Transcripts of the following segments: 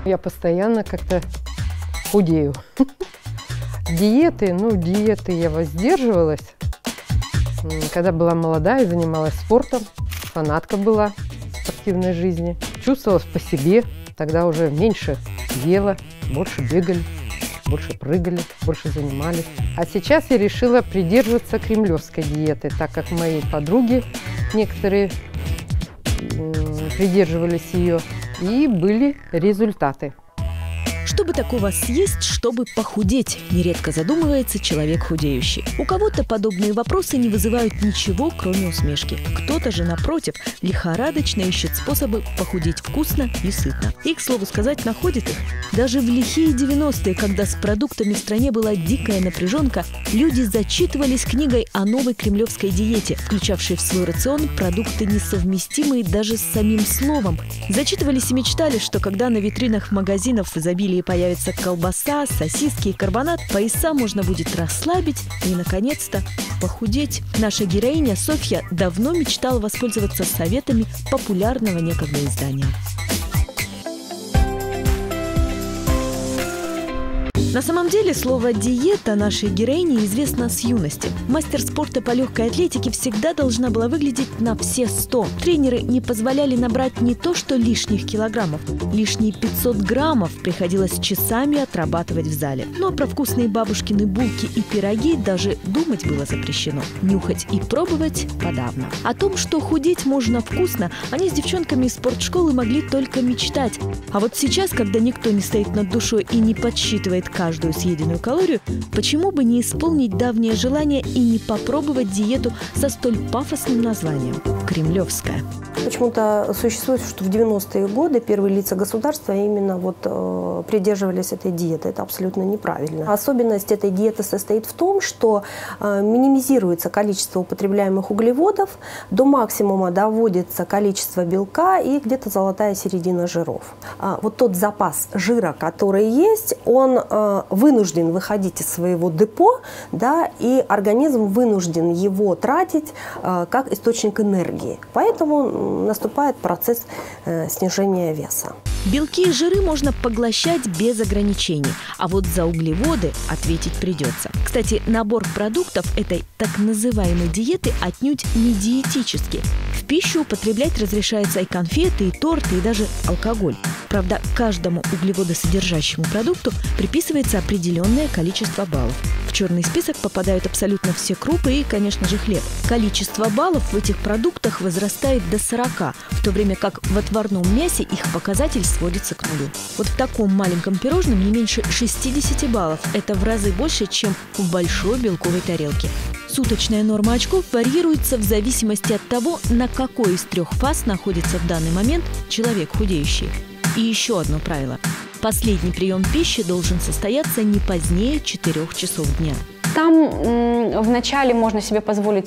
Я постоянно как-то худею. Диеты я воздерживалась. Когда была молодая, занималась спортом, фанатка была спортивной жизни. Чувствовалась по себе, тогда уже меньше ела, больше бегали, больше прыгали, больше занимались. А сейчас я решила придерживаться кремлевской диеты, так как мои подруги некоторые придерживались ее, и были результаты. Что бы такого съесть, чтобы похудеть, нередко задумывается человек худеющий. У кого-то подобные вопросы не вызывают ничего, кроме усмешки. Кто-то же, напротив, лихорадочно ищет способы похудеть вкусно и сытно. И, к слову сказать, находит их. Даже в лихие 90-е, когда с продуктами в стране была дикая напряженка, люди зачитывались книгой о новой кремлевской диете, включавшей в свой рацион продукты, несовместимые даже с самим словом. Зачитывались и мечтали, что когда на витринах магазинов в изобилии появится колбаса, сосиски и карбонат, пояса можно будет расслабить и, наконец-то, похудеть. Наша героиня Софья давно мечтала воспользоваться советами популярного некогда издания. На самом деле слово «диета» нашей героине известно с юности. Мастер спорта по легкой атлетике всегда должна была выглядеть на все 100. Тренеры не позволяли набрать не то что лишних килограммов. Лишние 500 граммов приходилось часами отрабатывать в зале. Но про вкусные бабушкины булки и пироги даже думать было запрещено. Нюхать и пробовать подавно. О том, что худеть можно вкусно, они с девчонками из спортшколы могли только мечтать. А вот сейчас, когда никто не стоит над душой и не подсчитывает каждую съеденную калорию, почему бы не исполнить давнее желание и не попробовать диету со столь пафосным названием – кремлевская? Почему-то существует, что в 90-е годы первые лица государства именно придерживались этой диеты. Это абсолютно неправильно. Особенность этой диеты состоит в том, что минимизируется количество употребляемых углеводов, до максимума доводится количество белка и где-то золотая середина жиров. Вот тот запас жира, который есть, он вынужден выходить из своего депо, да, и организм вынужден его тратить как источник энергии. Поэтому наступает процесс снижения веса. Белки и жиры можно поглощать без ограничений, а вот за углеводы ответить придется. Кстати, набор продуктов этой так называемой диеты отнюдь не диетический. В пищу употреблять разрешаются и конфеты, и торты, и даже алкоголь. Правда, каждому углеводосодержащему продукту приписывается определенное количество баллов. В черный список попадают абсолютно все крупы и, конечно же, хлеб. Количество баллов в этих продуктах возрастает до 40, в то время как в отварном мясе их показатель сводится к нулю. Вот в таком маленьком пирожном не меньше 60 баллов. Это в разы больше, чем в большой белковой тарелке. Суточная норма очков варьируется в зависимости от того, на какой из 3 фаз находится в данный момент человек худеющий. И еще одно правило. Последний прием пищи должен состояться не позднее 4 часов дня. Там вначале можно себе позволить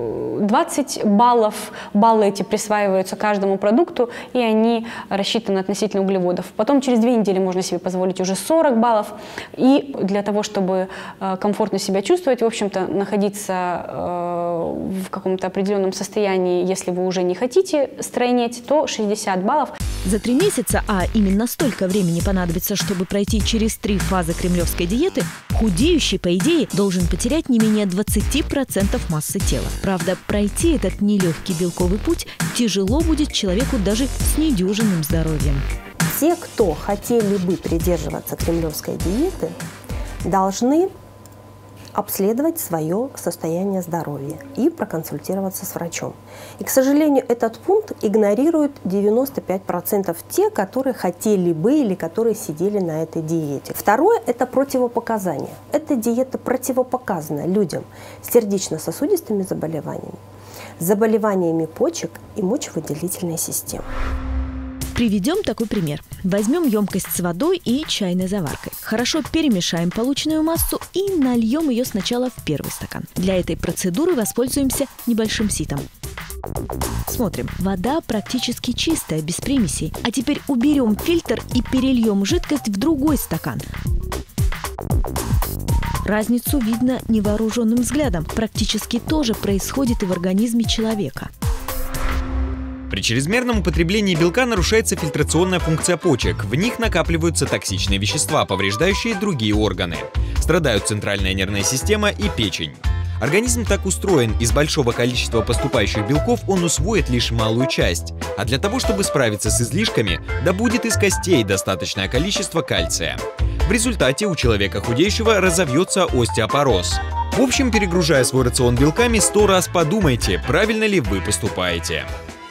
20 баллов. Баллы эти присваиваются каждому продукту, и они рассчитаны относительно углеводов. Потом через 2 недели можно себе позволить уже 40 баллов. И для того, чтобы комфортно себя чувствовать, в общем-то, находиться в каком-то определенном состоянии, если вы уже не хотите стройнеть, то 60 баллов. За 3 месяца, а именно столько времени понадобится, чтобы пройти через 3 фазы кремлевской диеты, худеющий, по идее, должен потерять не менее 20% массы тела. Правда, пройти этот нелегкий белковый путь тяжело будет человеку даже с недюжинным здоровьем. Те, кто хотели бы придерживаться кремлевской диеты, должны обследовать свое состояние здоровья и проконсультироваться с врачом. И, к сожалению, этот пункт игнорируют 95% те, которые хотели бы или которые сидели на этой диете. Второе – это противопоказания. Эта диета противопоказана людям с сердечно-сосудистыми заболеваниями, заболеваниями почек и мочевыделительной системы. Приведем такой пример. Возьмем емкость с водой и чайной заваркой. Хорошо перемешаем полученную массу и нальем ее сначала в первый стакан. Для этой процедуры воспользуемся небольшим ситом. Смотрим. Вода практически чистая, без примесей. А теперь уберем фильтр и перельем жидкость в другой стакан. Разницу видно невооруженным взглядом. Практически то же происходит и в организме человека. При чрезмерном употреблении белка нарушается фильтрационная функция почек. В них накапливаются токсичные вещества, повреждающие другие органы. Страдают центральная нервная система и печень. Организм так устроен, из большого количества поступающих белков он усвоит лишь малую часть. А для того, чтобы справиться с излишками, добудет из костей достаточное количество кальция. В результате у человека худеющего разовьется остеопороз. В общем, перегружая свой рацион белками, 100 раз подумайте, правильно ли вы поступаете.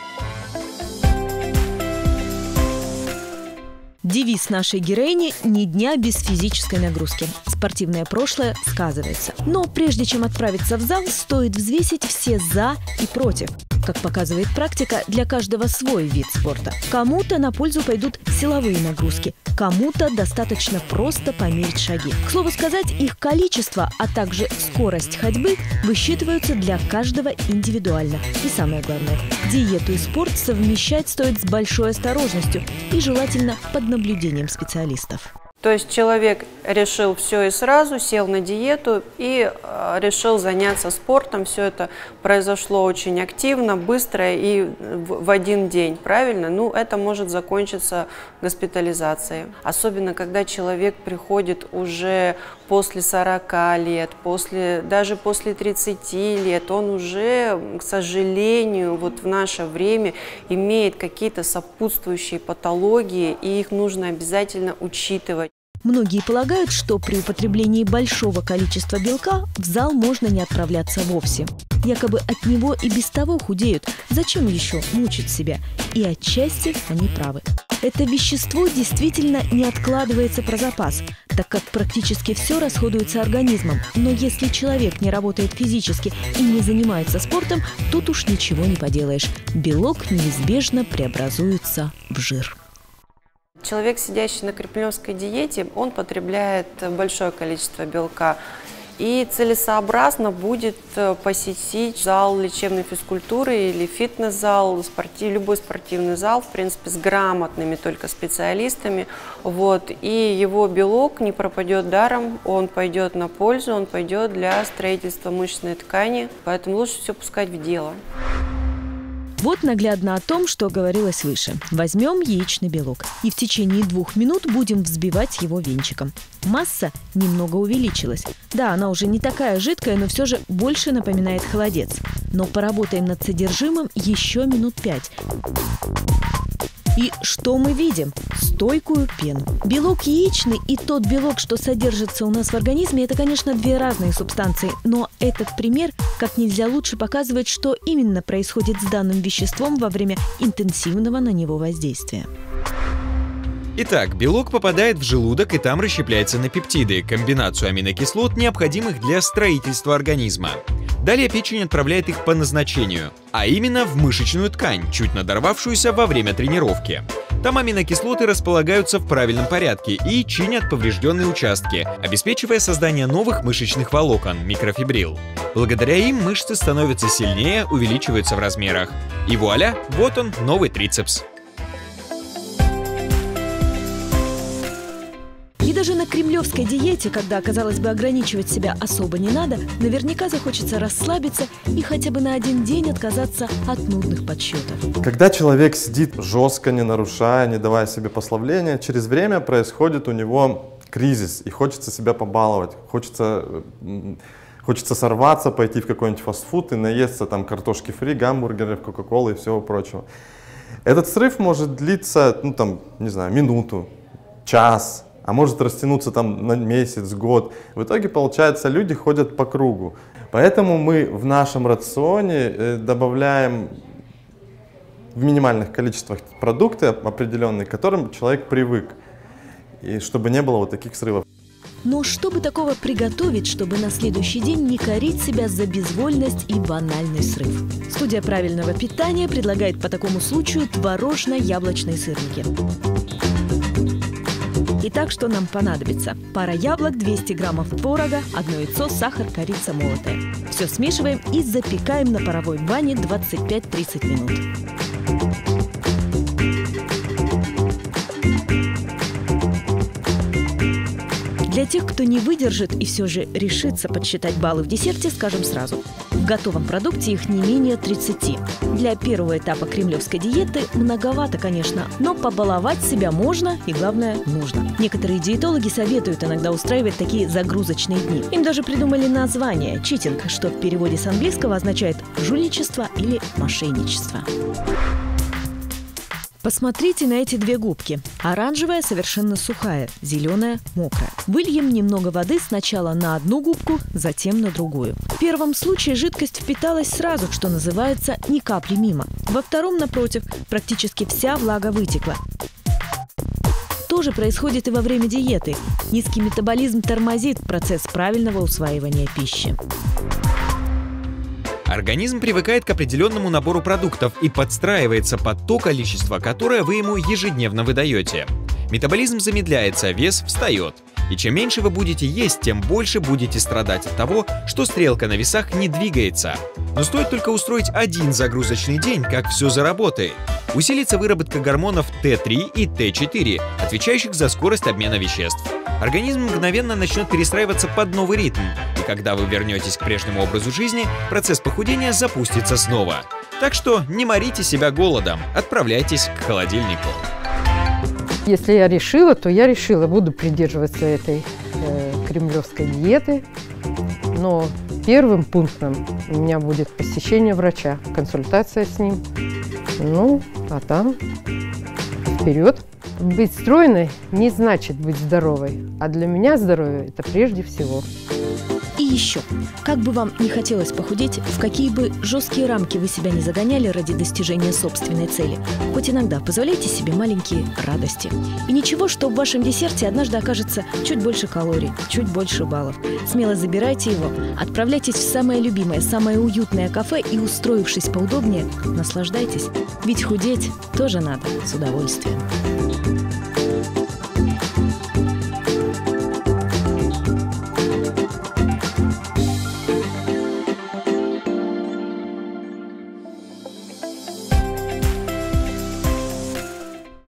Девиз нашей героини – «Ни дня без физической нагрузки». Спортивное прошлое сказывается. Но прежде чем отправиться в зал, стоит взвесить все «за» и «против». Как показывает практика, для каждого свой вид спорта. Кому-то на пользу пойдут силовые нагрузки, кому-то достаточно просто померить шаги. К слову сказать, их количество, а также скорость ходьбы высчитываются для каждого индивидуально. И самое главное, диету и спорт совмещать стоит с большой осторожностью и желательно под наблюдением специалистов. То есть человек решил все и сразу, сел на диету и решил заняться спортом. Все это произошло очень активно, быстро и в один день, правильно? Ну, это может закончиться госпитализацией. Особенно, когда человек приходит уже после 40 лет, даже после 30 лет, он уже, к сожалению, вот в наше время имеет какие-то сопутствующие патологии, и их нужно обязательно учитывать. Многие полагают, что при употреблении большого количества белка в зал можно не отправляться вовсе. Якобы от него и без того худеют. Зачем еще мучить себя? И отчасти они правы. Это вещество действительно не откладывается про запас, так как практически все расходуется организмом. Но если человек не работает физически и не занимается спортом, тут уж ничего не поделаешь. Белок неизбежно преобразуется в жир. Человек, сидящий на кремлевской диете, он потребляет большое количество белка. И целесообразно будет посетить зал лечебной физкультуры или фитнес-зал, любой спортивный зал, в принципе, с грамотными только специалистами. Вот. И его белок не пропадет даром, он пойдет на пользу, он пойдет для строительства мышечной ткани. Поэтому лучше все пускать в дело. Вот наглядно о том, что говорилось выше. Возьмем яичный белок и в течение 2 минут будем взбивать его венчиком. Масса немного увеличилась. Да, она уже не такая жидкая, но все же больше напоминает холодец. Но поработаем над содержимым еще минут 5. И что мы видим? Стойкую пену. Белок яичный и тот белок, что содержится у нас в организме, это, конечно, 2 разные субстанции. Но этот пример как нельзя лучше показывает, что именно происходит с данным веществом во время интенсивного на него воздействия. Итак, белок попадает в желудок и там расщепляется на пептиды, комбинацию аминокислот, необходимых для строительства организма. Далее печень отправляет их по назначению, а именно в мышечную ткань, чуть надорвавшуюся во время тренировки. Там аминокислоты располагаются в правильном порядке и чинят поврежденные участки, обеспечивая создание новых мышечных волокон, микрофибрил. Благодаря им мышцы становятся сильнее, увеличиваются в размерах. И вуаля, вот он, новый трицепс. И даже на кремлевской диете, когда, казалось бы, ограничивать себя особо не надо, наверняка захочется расслабиться и хотя бы на 1 день отказаться от нудных подсчетов. Когда человек сидит жестко, не нарушая, не давая себе послабления, через время происходит у него кризис, и хочется себя побаловать, хочется сорваться, пойти в какой-нибудь фастфуд и наесться там картошки фри, гамбургеров, кока-колы и всего прочего. Этот срыв может длиться, не знаю, минуту, час, а может растянуться там на месяц, год. В итоге, получается, люди ходят по кругу. Поэтому мы в нашем рационе добавляем в минимальных количествах продукты определенные, к которым человек привык, и чтобы не было вот таких срывов. Но что бы такого приготовить, чтобы на следующий день не корить себя за безвольность и банальный срыв? Студия правильного питания предлагает по такому случаю творожно-яблочные сырники. Итак, что нам понадобится? Пара яблок, 200 граммов творога, 1 яйцо, сахар, корица молотая. Все смешиваем и запекаем на паровой бане 25-30 минут. Для тех, кто не выдержит и все же решится подсчитать баллы в десерте, скажем сразу. В готовом продукте их не менее 30. Для первого этапа кремлевской диеты многовато, конечно, но побаловать себя можно и, главное, нужно. Некоторые диетологи советуют иногда устраивать такие загрузочные дни. Им даже придумали название – читинг, что в переводе с английского означает «жульничество» или «мошенничество». Посмотрите на эти две губки. Оранжевая совершенно сухая, зеленая мокрая. Выльем немного воды сначала на одну губку, затем на другую. В первом случае жидкость впиталась сразу, что называется, ни капли мимо. Во втором, напротив, практически вся влага вытекла. То же происходит и во время диеты. Низкий метаболизм тормозит процесс правильного усваивания пищи. Организм привыкает к определенному набору продуктов и подстраивается под то количество, которое вы ему ежедневно выдаете. Метаболизм замедляется, вес встает. И чем меньше вы будете есть, тем больше будете страдать от того, что стрелка на весах не двигается. Но стоит только устроить один загрузочный день, как все заработает. Усилится выработка гормонов Т3 и Т4, отвечающих за скорость обмена веществ. Организм мгновенно начнет перестраиваться под новый ритм, и когда вы вернетесь к прежнему образу жизни, процесс похудения запустится снова. Так что не морите себя голодом, отправляйтесь к холодильнику. Если я решила, то я решила, буду придерживаться этой кремлевской диеты. Но первым пунктом у меня будет посещение врача, консультация с ним. Ну, а там вперед. Быть стройной не значит быть здоровой, а для меня здоровье – это прежде всего. И еще, как бы вам не хотелось похудеть, в какие бы жесткие рамки вы себя не загоняли ради достижения собственной цели, хоть иногда позволяйте себе маленькие радости. И ничего, что в вашем десерте однажды окажется чуть больше калорий, чуть больше баллов. Смело забирайте его, отправляйтесь в самое любимое, самое уютное кафе и, устроившись поудобнее, наслаждайтесь. Ведь худеть тоже надо с удовольствием.